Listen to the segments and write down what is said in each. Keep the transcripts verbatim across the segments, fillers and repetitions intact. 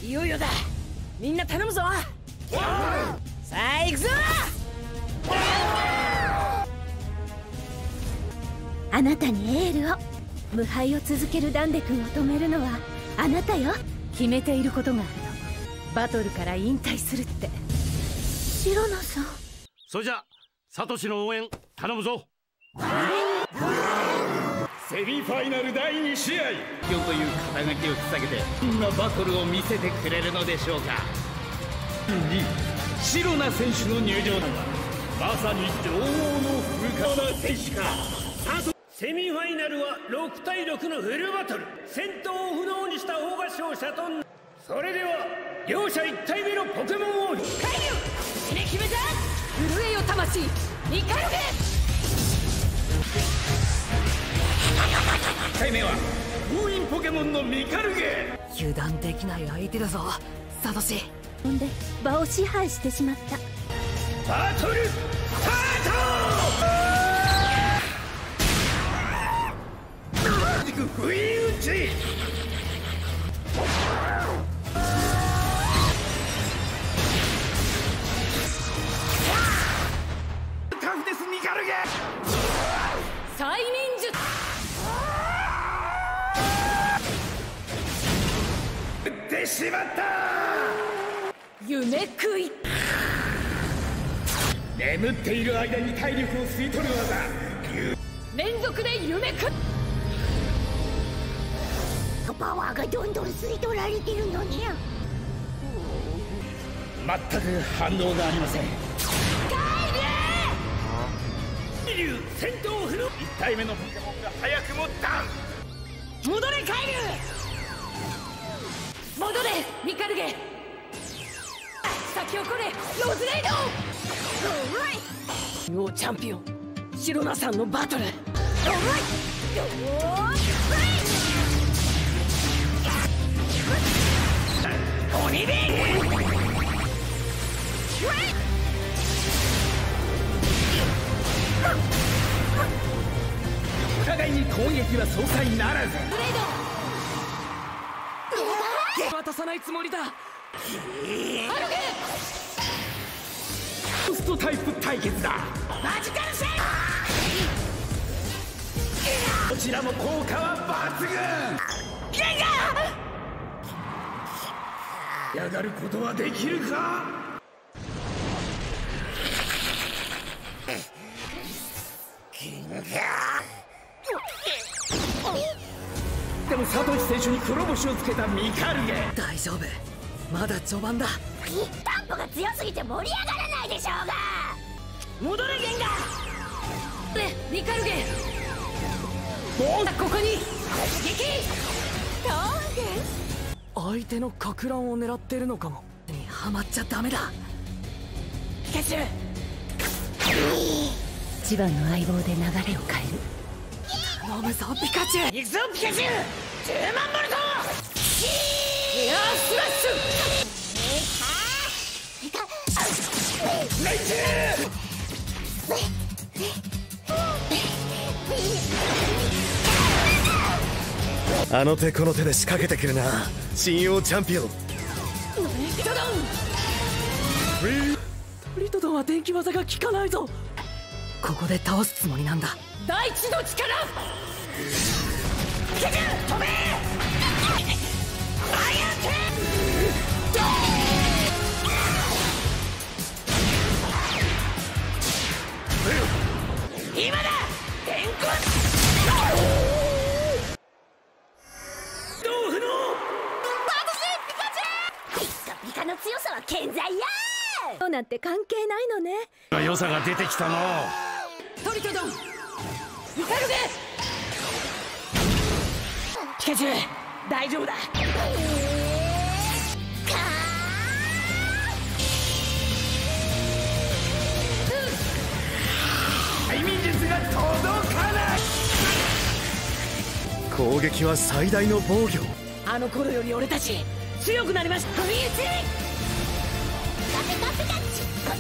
いよいよだ。みんな頼むぞ。さあ行くぞ。 あなたにエールを。無敗を続けるダンデ君を止めるのはあなたよ。 決めていることがあるの。バトルから引退するって。 白野さん。 それじゃサトシの応援頼むぞ。 セミファイナルだいに試合、今日という肩書きを引っ提げてどんなバトルを見せてくれるのでしょうか。に白名選手の入場だ。まさに女王の古川選手か。 セミファイナルはろくたいろくのフルバトル。戦闘を不能にした方が勝者と。それでは両者いち体目のポケモンを。 海流死ね決めた。震えよ魂ニカルゲ。 いち体目は封印ポケモンのミカルゲ。 油断できない相手だぞサトシ。 ほんで場を支配してしまった。 バトルスタート。不意打ち。タフですミカルゲ。 催眠術。 撃ってしまった。 夢食い。 眠っている間に体力を吸い取る技。 連続で夢食い。 パワーがどんどん吸い取られてるのにゃ。 全く反応がありません。 海流戦闘不能。いち体目のポケモンが早くもダウン。 戻れ海流。戻れミカルゲ。先をこれロズレイド。女王チャンピオン白名さんのバトル。鬼でお互いに攻撃は相殺ならず。 ブレイド渡さないつもりだ。アルゲホストタイプ対決だ。 マジカルシェイどちらも効果は抜群。 ゲンガやがることはできるか。でもサトシ選手に黒星をつけたミカルゲ。 大丈夫まだ序盤だ。 タンポが強すぎて盛り上がらないでしょうが。 戻れゲンガ。ねミカルゲ。もうここに撃。 ターゲ相手のかく乱を狙ってるのかも。にはまっちゃダメだ。ピカチュウ。 千葉の相棒で流れを変える。 頼むぞピカチュウ。行くぞピカチュウ。じゅうまんボルト。エアースラッシュ。 ナイス。 あの手この手で仕掛けてくるな新王チャンピオン。 トリトドン。トリトドンは電気技が効かないぞ。ここで倒すつもりなんだ。大地の力。ピカチュウ飛べ。アイアンテン。今だ電光。 ピカの強さは健在や。そうなんて関係ないのね。 良さが出てきたの。 トリトドン。ミカルゲ。ピカチュウ大丈夫だ。 催眠術が届かない。 攻撃は最大の防御。 あの頃より俺たち強くなりました。不意打ち。 ピカピカピカチュウ。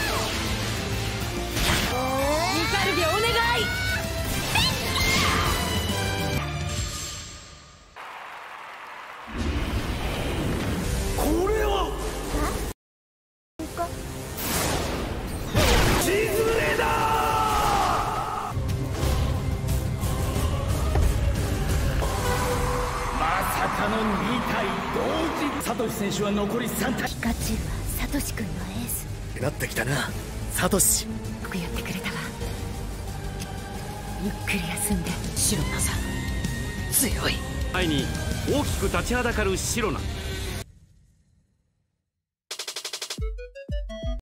ミカルゲお願い。 こたのに体同時。サトシ選手は残りさん体。 ピカチュウはサトシ君のエースなってきたなサトシ。 よくやってくれたわ。ゆっくり休んで。シロナさん強い。 前に大きく立ちはだかるシロナ。